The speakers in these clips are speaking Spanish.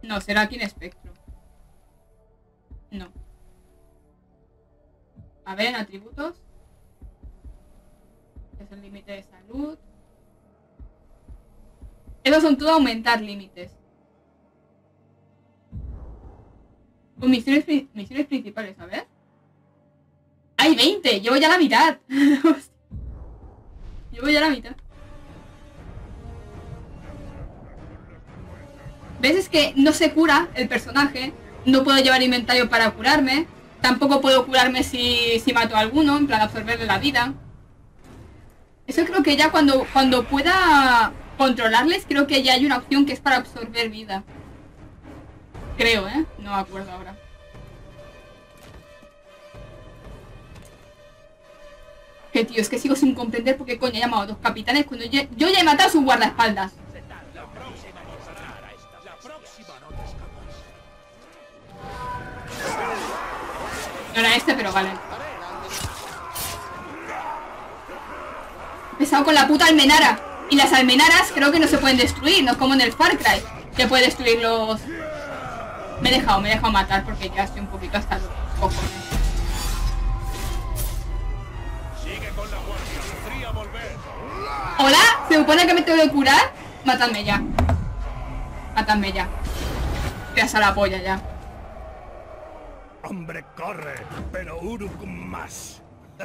No, será aquí en espectro. No. A ver, en atributos. Es el límite de salud. Esos son todo aumentar límites. Con misiones principales, a ver. ¡Hay 20! Llevo ya la mitad. Llevo ya la mitad. ¿Ves? Es que no se cura el personaje. No puedo llevar inventario para curarme. Tampoco puedo curarme si mato a alguno, en plan absorberle la vida. Eso creo que ya cuando pueda controlarles, creo que ya hay una opción que es para absorber vida. Creo, ¿eh? No me acuerdo ahora. Que tío, es que sigo sin comprender por qué coño he llamado a 2 capitanes cuando yo ya he matado a sus guardaespaldas. No era este, pero vale. Pesado con la puta almenara. Y las almenaras creo que no se pueden destruir, no es como en el Far Cry, que puede destruir los... Me he dejado matar porque ya estoy un poquito hasta los cojones. ¿Hola? ¿Se supone que me tengo que curar? Matadme ya. Matadme ya. Te has a la polla ya. Hombre, corre, pero Uruk más.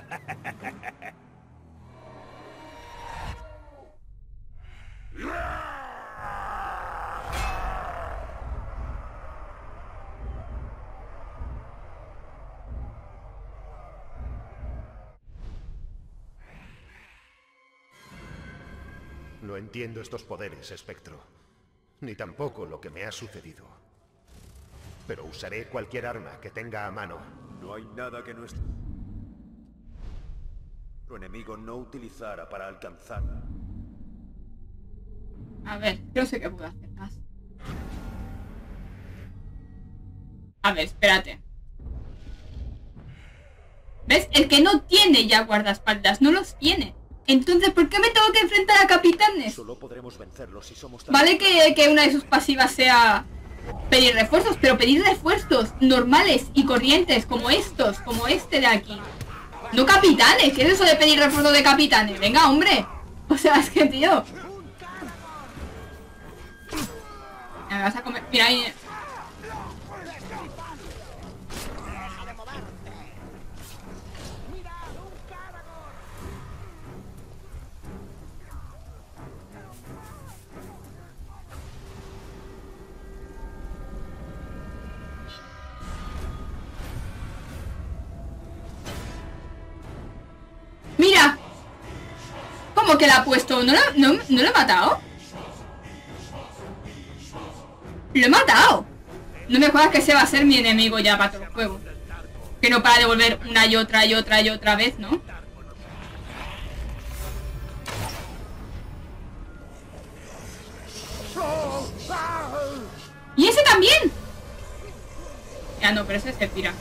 No entiendo estos poderes, Espectro. Ni tampoco lo que me ha sucedido. Pero usaré cualquier arma que tenga a mano. No hay nada que nuestro enemigo no utilizara para alcanzarla. A ver, yo sé qué puedo hacer más. A ver, espérate. ¿Ves? El que no tiene ya guardaespaldas, no los tiene. Entonces, ¿por qué me tengo que enfrentar a capitanes? Solo podremos vencerlos si somos tan... Vale que una de sus pasivas sea pedir refuerzos, pero pedir refuerzos normales y corrientes, como estos, como este de aquí. No capitanes, ¿qué es eso de pedir refuerzos de capitanes? Venga, hombre. O sea, es que, tío. Me vas a comer... Mira ahí... ¡Mira! ¿Cómo que la ha puesto? ¿No lo he matado? ¡Lo he matado! No me jodas que ese va a ser mi enemigo ya para todo el juego. Que no para de volver una y otra y otra y otra vez, ¿no? ¡Y ese también! Ya no, pero ese se tira.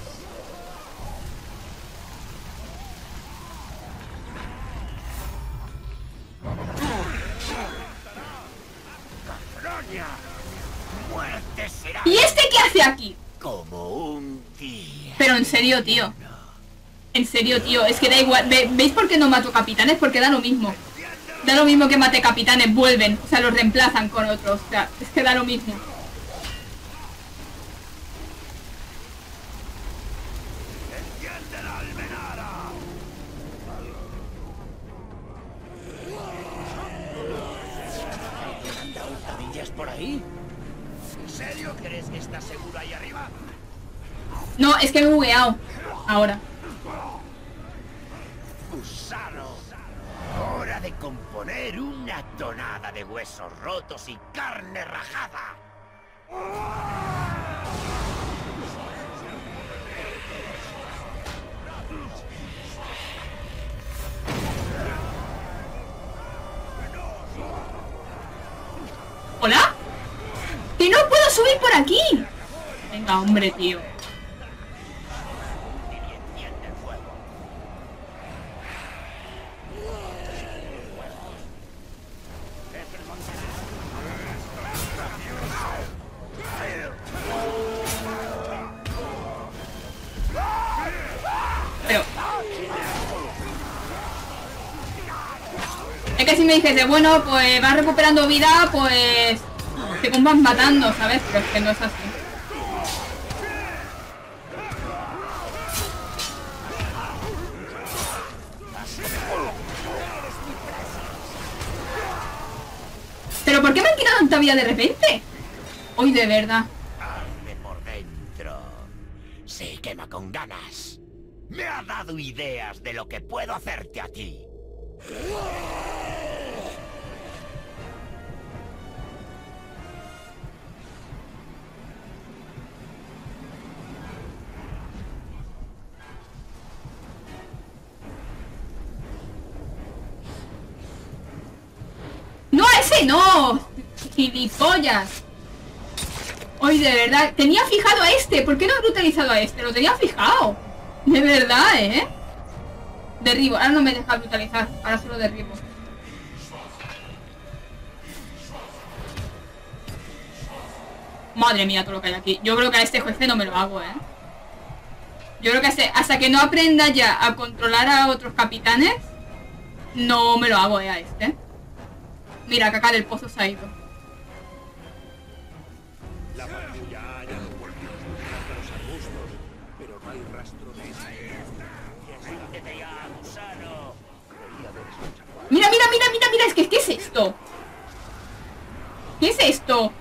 ¿Y este qué hace aquí? Como un día. Pero en serio, tío. En serio, tío. Es que da igual. ¿Veis por qué no mato capitanes? Porque da lo mismo. Da lo mismo que mate capitanes. Vuelven. O sea, los reemplazan con otros. O sea, es que da lo mismo. ¿Por ahí? ¿En serio crees que estás seguro ahí arriba? No, es que me he bugueado. Ahora. Gusano, hora de componer una tonada de huesos rotos y carne rajada. ¿Hola? ¡Que no puedo subir por aquí! Venga, hombre, tío. me dijese, bueno, pues vas recuperando vida, pues según vas matando, ¿sabes? Pero es que no es así. ¿Pero por qué me han quitado tanta vida de repente? Hoy de verdad. Arde por dentro. Se quema con ganas. Me ha dado ideas de lo que puedo hacerte a ti. ¡No, a ese no! ¡Gilipollas! Hoy de verdad, tenía fijado a este. ¿Por qué no he brutalizado a este? Lo tenía fijado. De verdad, ¿eh? Derribo, ahora no me deja brutalizar. Ahora solo derribo. Madre mía, todo lo que hay aquí. Yo creo que a este jefe no me lo hago, ¿eh? Yo creo que hasta que no aprenda ya a controlar a otros capitanes, no me lo hago, a este. Mira, Caca del Pozo se ha ido. La patrulla ya no volvió a los arbustos, pero no hay rastro de ese. ¡Siéntete ya, gusano! Mira, mira, mira, mira, mira, es que ¿qué es esto? ¿Qué es esto?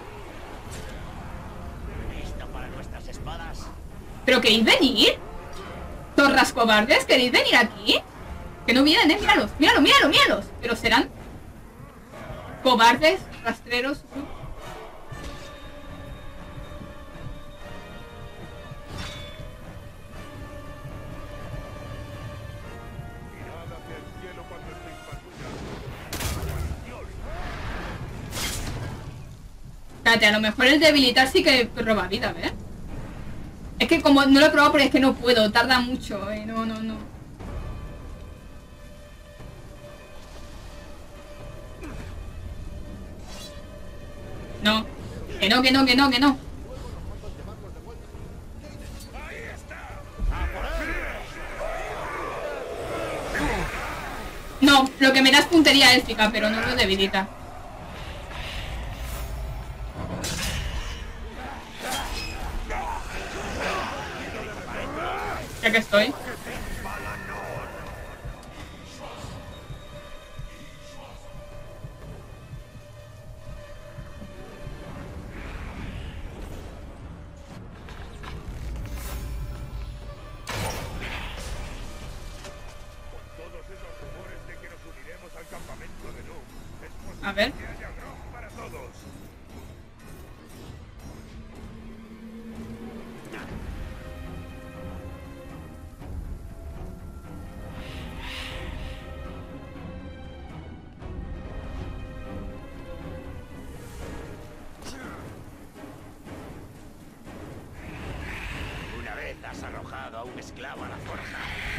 ¿Listo para nuestras espadas? ¿Pero queréis venir? ¿Torras cobardes? ¿Queréis venir aquí? Que no vienen, míralos, míralos, míralos, míralos. Pero serán cobardes, rastreros. Espérate, a lo mejor el debilitar sí que roba vida, ¿ves? Es que como no lo he probado porque es que no puedo, tarda mucho, no. No, que no. No, lo que me da es puntería élfica, pero no lo debilita. Ya que estoy. A ver. Una vez has arrojado a un esclavo a la forja.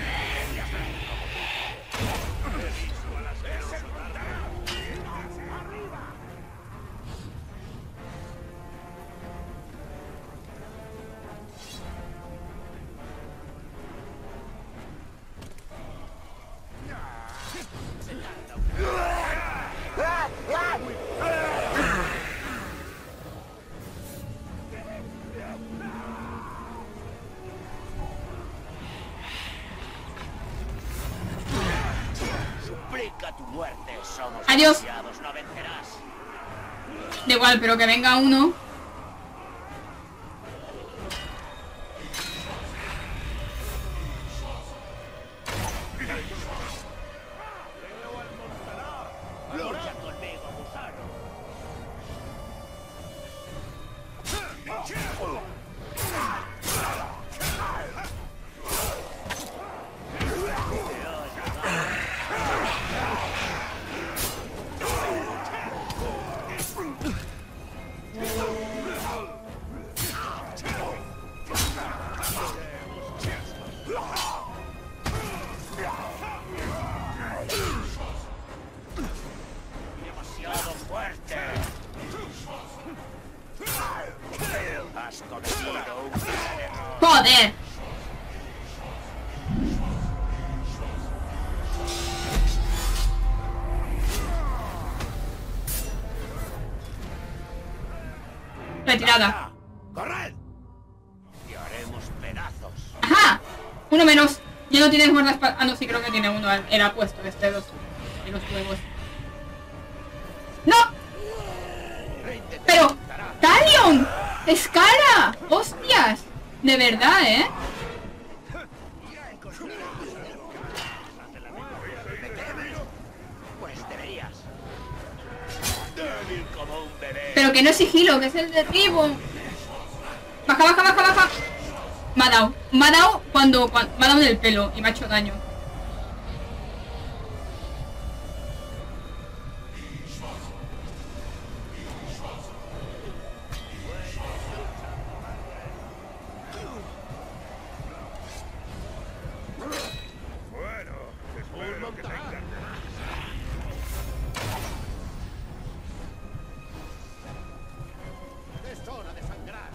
Suplica tu muerte, somos Adiós. demasiados, no vencerás. Da igual, pero que venga uno. Lucha conmigo, gusano. Demasiado fuerte. Has cometido un gran error. ¡Joder! nada. ¡Corred! Y haremos pedazos. ¡Ajá! Uno menos. Ya no tienes guardaespaldas. Ah, no, sí, creo que tiene uno. Era puesto este de los huevos. ¡No! ¡Pero! ¡Talion! ¡Escala! ¡Hostias! De verdad, ¿eh? Pues deberías. Débil como un bebé. Pero que no es sigilo, que es el derribo. Baja, baja, baja, baja. Me ha dado. Me ha dado cuando me ha dado en el pelo y me ha hecho daño. Bueno, espero que te encante. Es hora de sangrar.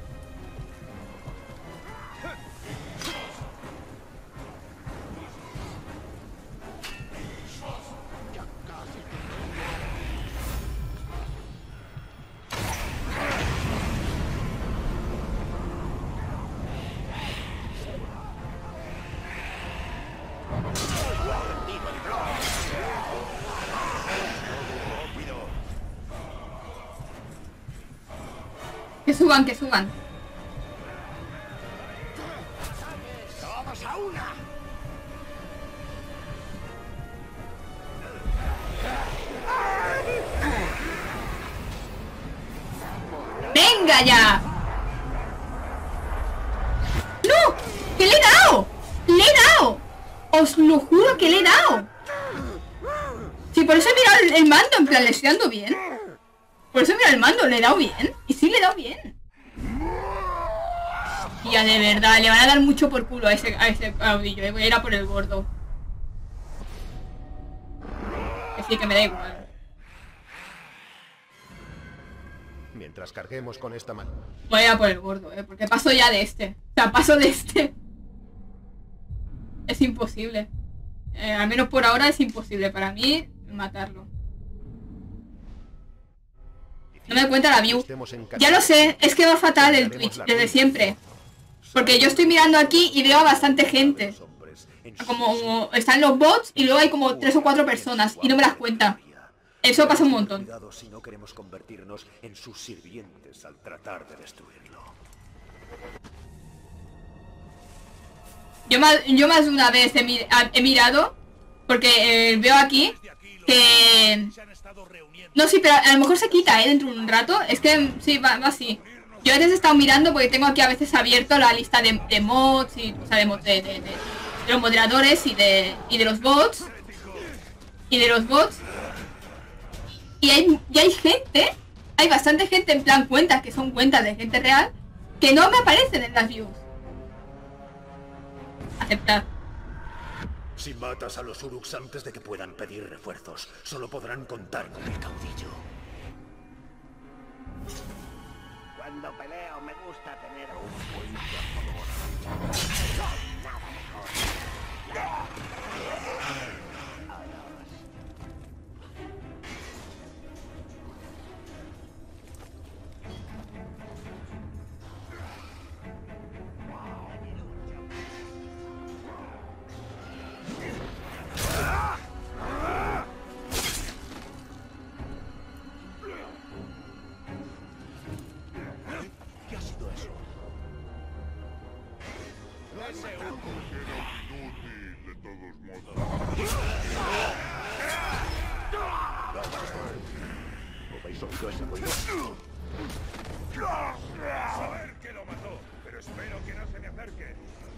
Que suban, que suban. ¡Todos a una! ¡Venga ya! ¡No! ¡Que le he dado! ¡Le he dado! Os lo juro que le he dado. Sí, por eso he mirado el mando, en plan, le estoy dando bien. Por eso he mirado el mando, le he dado bien. Y sí, le he dado bien. Ya, de verdad, le van a dar mucho por culo a ese caudillo. Voy a ir a por el gordo. Que sí, que me da igual. Mientras carguemos con esta mano. Voy a ir a por el gordo, porque paso ya de este. O sea, paso de este. Es imposible. Al menos por ahora es imposible para mí matarlo. No me cuenta la view. Ya lo sé, es que va fatal el Twitch desde siempre. Porque yo estoy mirando aquí y veo a bastante gente. Como están los bots y luego hay como 3 o 4 personas y no me las cuenta. Eso pasa un montón. Cuidado si no queremos convertirnos en sus sirvientes al tratar de destruirlo. Yo más de una vez he mirado, porque veo aquí que... No, sí, pero a lo mejor se quita, dentro de un rato. Es que sí, va así. Yo a veces he estado mirando porque tengo aquí a veces abierto la lista de mods, y, o sea, de los moderadores y de los bots. Y de los bots. Y hay gente, hay bastante gente en plan cuentas, que son cuentas de gente real, que no me aparecen en las views. Aceptar. Si matas a los Uruks antes de que puedan pedir refuerzos, solo podrán contar con el caudillo. Cuando peleo me gusta tener a un buen cazador. Nada mejor. ¿Qué ha sido eso? ¿Habéis oído ese ruido? Saber que lo mató, pero espero que no se me acerque.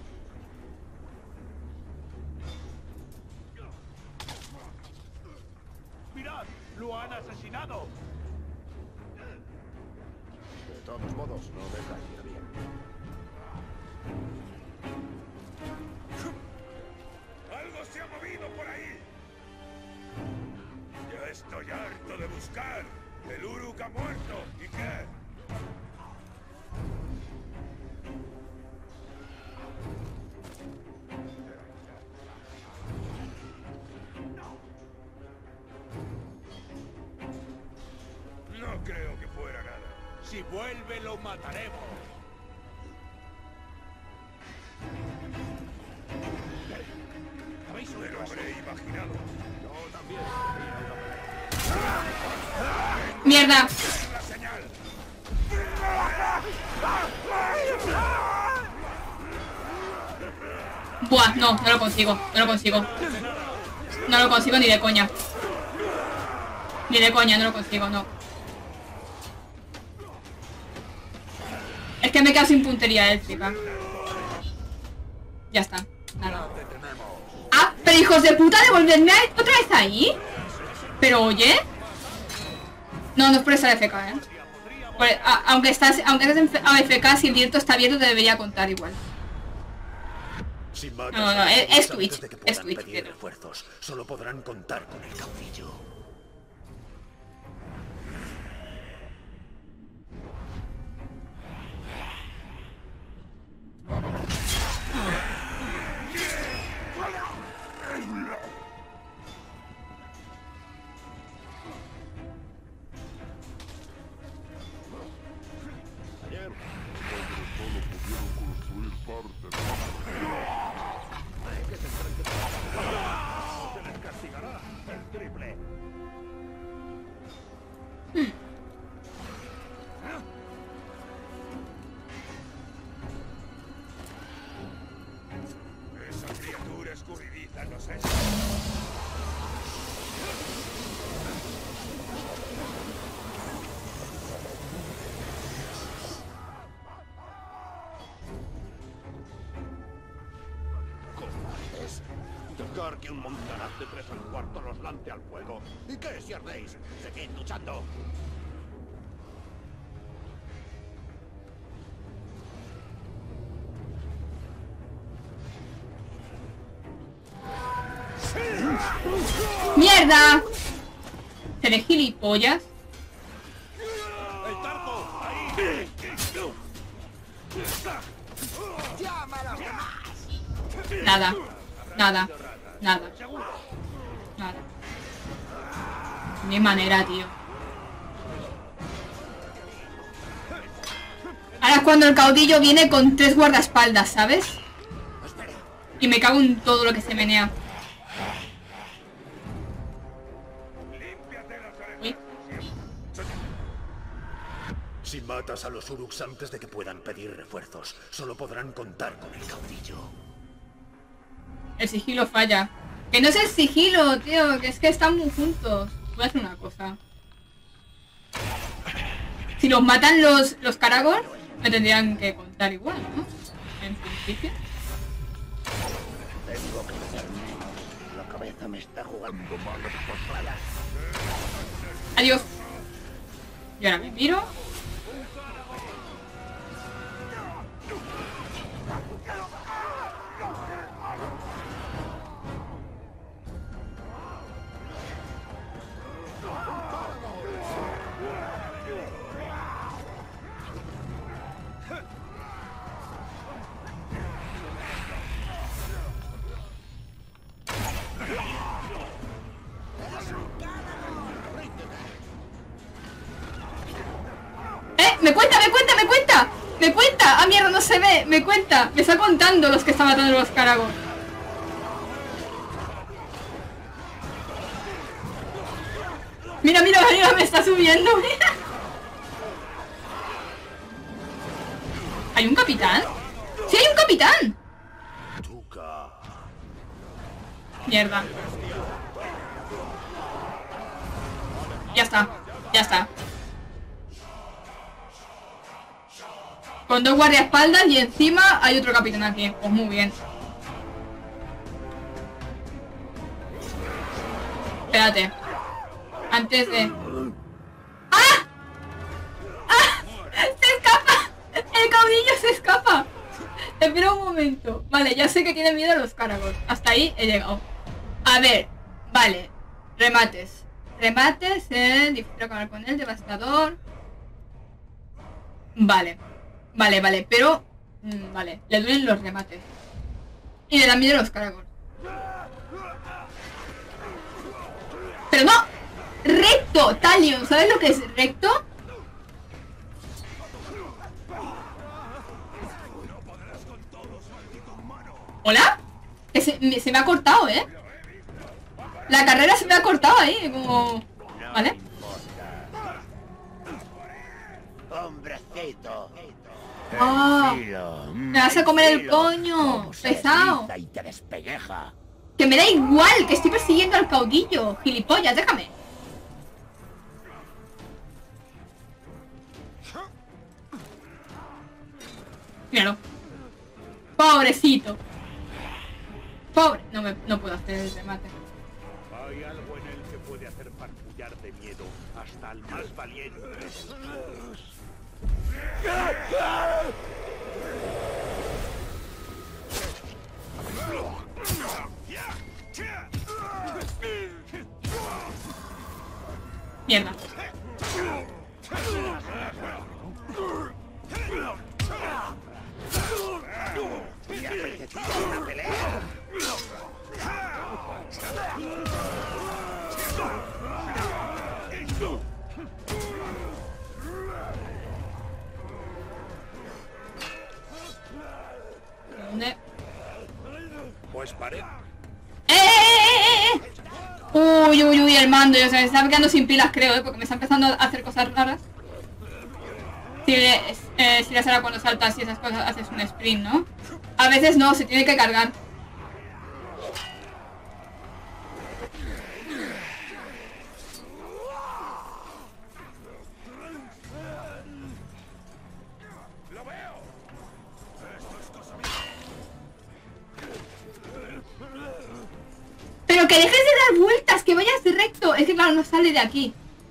¡Mirad! ¡Lo han asesinado! De todos modos, no me caería bien. ¡Algo se ha movido por ahí! Ya estoy harto de buscar. El Uruk ha muerto. ¿Y qué? No creo que fuera nada. Si vuelve, lo mataremos. ¿Habéis oído? Lo habré imaginado. Yo también. ¡Mierda! La señal. Buah, no, no lo consigo. No lo consigo. No lo consigo ni de coña. Ni de coña, no lo consigo, no. Es que me he quedado sin puntería électrica. Ya está. Nada. Ah, pero hijos de puta, devolverme otra vez ahí. Pero oye. No, no es por estar AFK, aunque estás en AFK, si el directo está abierto te debería contar igual. Si matas No, a los es Uruks Twitch, antes de que es puedan Twitch, pedir pero- refuerzos, solo podrán contar con el caudillo. Ayer, cuando solo pudieron construir parte de que se enfrenten a se les castigará el triple. Esa criatura escurridiza nos es. ¿Cobardes? Dejar que un montaraz de 3 al cuarto los lance al fuego. ¿Y qué si ardéis? Seguid luchando. ¡Mierda! ¿Seré gilipollas? ¡El tarpo! ¡Ahí! Nada. Nada. Nada. Nada. Ni manera, tío. Ahora es cuando el caudillo viene con 3 guardaespaldas, ¿sabes? Y me cago en todo lo que se menea. Uy. Si matas a los Uruks antes de que puedan pedir refuerzos, solo podrán contar con el caudillo. El sigilo falla. Que no es el sigilo, tío, que es que están muy juntos. Voy a hacer una cosa. Si los matan los Karagor, me tendrían que contar igual, ¿no? En principio. Tengo que hacer menos. La cabeza me está jugando malas pasadas. Adiós. Y ahora me miro. ¡Me cuenta, me cuenta, me cuenta! ¡Me cuenta! ¡Ah, mierda, no se ve! ¡Me cuenta! Me está contando los que están matando a los Karagor. Mira, mira, mira, me está subiendo, mira. ¿Hay un capitán? ¡Sí hay un capitán! Tuca. Mierda. Ya está, ya está. Con 2 guardaespaldas y encima hay otro capitán aquí. Pues muy bien. Espérate. Antes de... ¡Ah! ¡Ah! ¡Se escapa! ¡El caudillo se escapa! Espera un momento. Vale, ya sé que tiene miedo a los Karagor. Hasta ahí he llegado. A ver. Vale. Remates. Remates en... Difícil acabar con él. Devastador. Vale. Vale, vale, pero... vale, le duelen los remates. Y le dan miedo a los Karagor. ¡Pero no! ¡Recto! Talion, ¿sabes lo que es recto? ¿Hola? Que se me ha cortado, ¿eh? La carrera se me ha cortado ahí, como... ¿Vale? Hombrecito. Ah, Tranquilo, me vas a comer el tranquilo. coño, Cómo se pesado. desliza y te despelleja. Que me da igual, que estoy persiguiendo al caudillo. Gilipollas, déjame. Míralo. Pobrecito. Pobre. No puedo hacer el remate. Hay algo en él que puede hacer farfullar de miedo hasta al más valiente. Mierda. ¿Te apetecía una pelea? ¿Dónde? Pues parece. Uy, uy, uy, el mando, ya se me está quedando sin pilas, creo, porque me está empezando a hacer cosas raras. Si le será cuando saltas y esas cosas haces un sprint, ¿no? A veces no, se tiene que cargar. Pero que dejes de dar vueltas, que vayas recto. Es que claro, no sale de aquí.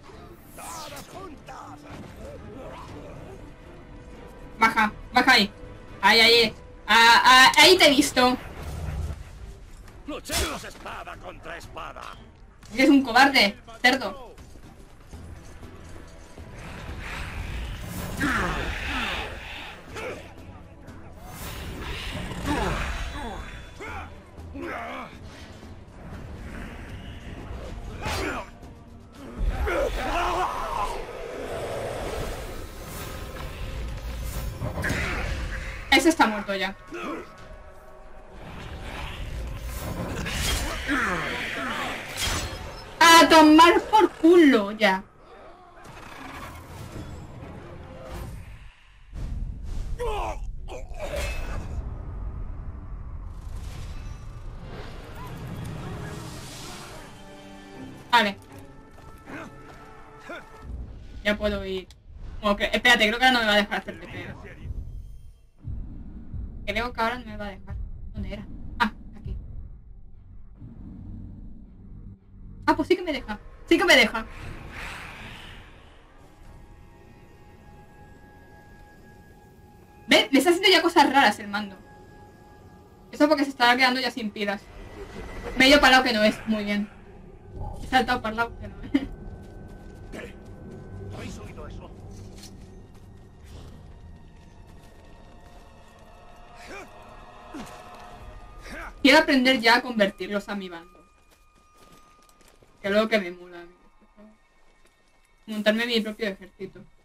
Baja, baja ahí. Ahí, ahí. Ahí te he visto. Luchemos espada contra espada. Eres un cobarde, cerdo. Ese está muerto ya. A tomar por culo ya. Vale. Ya puedo ir. Espérate, creo que ahora no me va a dejar hacer TP. Creo que ahora no me va a dejar. ¿Dónde era? Ah, aquí. Ah, pues sí que me deja. Sí que me deja. ¿Ves? Me está haciendo ya cosas raras el mando. Eso porque se estará quedando ya sin pilas. Me he ido para el lado que no es. Muy bien. He saltado para el lado que no es. ¿Qué? ¿Habéis oído eso? Quiero aprender ya a convertirlos a mi bando. Que es lo que me mola. Montarme mi propio ejército.